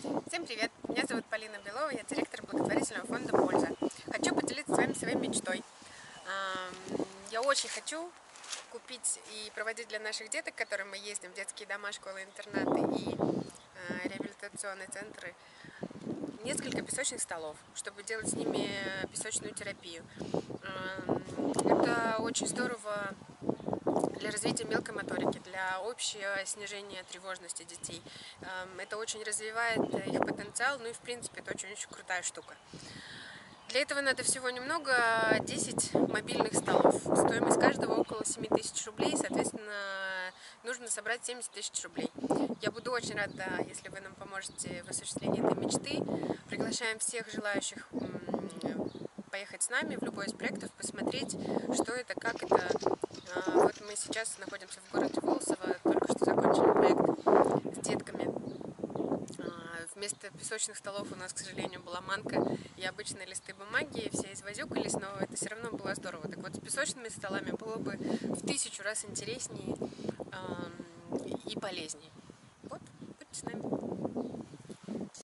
Всем привет! Меня зовут Полина Белова, я директор благотворительного фонда «Польза». Хочу поделиться с вами своей мечтой. Я очень хочу купить и проводить для наших деток, к которым мы ездим в детские дома, школы, интернаты и реабилитационные центры, несколько песочных столов, чтобы делать с ними песочную терапию. Это очень здорово для развития мелкой моторики, для общего снижения тревожности детей. Это очень развивает их потенциал, ну и в принципе это очень-очень крутая штука. Для этого надо всего немного, 10 мобильных столов. Стоимость каждого около 7 тысяч рублей, соответственно, нужно собрать 70 тысяч рублей. Я буду очень рада, если вы нам поможете в осуществлении этой мечты. Приглашаем всех желающих поехать с нами в любой из проектов, посмотреть, что это, как это. Вот мы сейчас находимся в городе Волосово, только что закончили проект с детками. Вместо песочных столов у нас, к сожалению, была манка и обычные листы бумаги, все извозюкались, но это все равно было здорово. Так вот, с песочными столами было бы в 1000 раз интереснее и полезнее. Вот, будьте с нами.